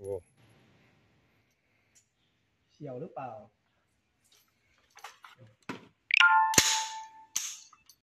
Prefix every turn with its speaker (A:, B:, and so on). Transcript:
A: โอ้
B: เฉียวหรือเปล่า